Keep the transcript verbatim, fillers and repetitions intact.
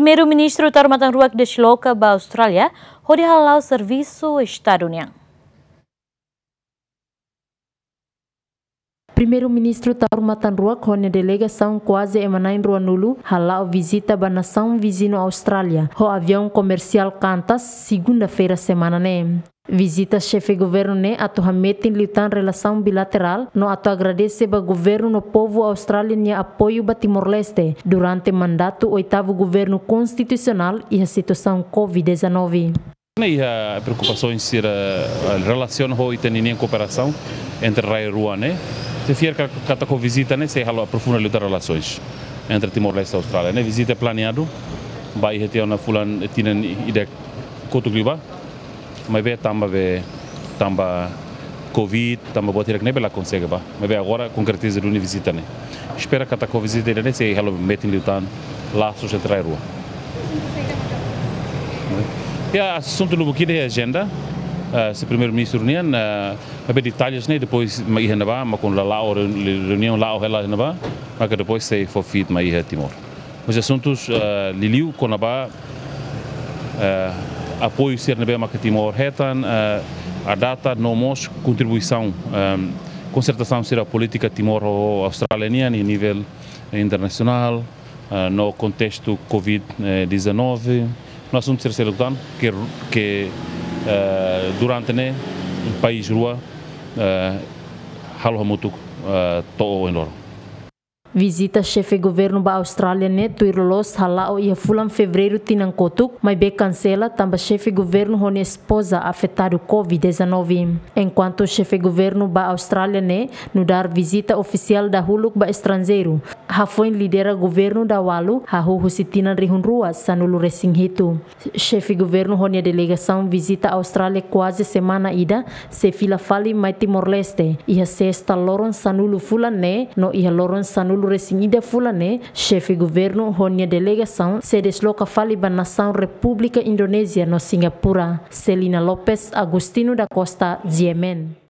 Primeiro-ministro Tarumatan Ruak desloca para a Austrália, onde halau serviço estadunidense. Primeiro-ministro Tarumatan Ruak, onde delegação quase emanain Ruanulu, halau visita para a nação vizinho Austrália, o avião comercial Qantas, segunda-feira semana ne. Visita chefe governo ne atu hametin liutan relação bilateral, no atu agradece ba governo no povo australiano apoio ba Timor-Leste durante mandato oitavo governo constitucional e a situação covid dezenove. A preocupação em ser a relação com a cooperação entre Rai e Ruane. Se fier que a visita né se halo aprofunda as relações entre Timor-Leste e Austrália. A visita é planeado, vai reter na fulan tinan ide kotugliba, mas be tamba be tamba covid, tamba botir que nem bela consegue ba. Mas be agora concretiza a visita né. Espera que a visita né se halo metin lutan laços entre Rai e Ruane. E a assunto no buquê de agenda, uh, se primeiro-ministro união, uh, mas detalhes né depois mais ainda vai, mas com lá a reunião lá o ela ainda vai, mas que depois se for fit mais aí Timor. Os assuntos uh, liliu com a ba uh, apoio ser na bema que Timor retan uh, a data nomos contribuição um, concertação ser a política Timor australiana em nível internacional uh, no contexto covid dezenove. Nós somos terceiro lugar que que uh, durante né o país rua halo muito to enorme. Visita chefe governo ba Austrália ne tuirlos halau ia fulan fevereiro tinan kotuk, mas be cancela tamba chefe governo hone esposa afetado covid dezenove. Enquanto chefe governo ba Austrália ne no dar visita oficial da huluk ba estrangeiro, ha foi lidera governo da walu ha hu husitinan rihun ruas sanulu resinghitu. Chefe governo hone delegação visita Austrália quase semana ida se fila fali mai Timor-Leste ia sexta loron sanulu fulan ne no ia loron sanulu resingida fulane, chefe governo honia delegação se desloca fali ba nação República Indonésia no Singapura. Celina Lopes, Agustino da Costa, Yemen.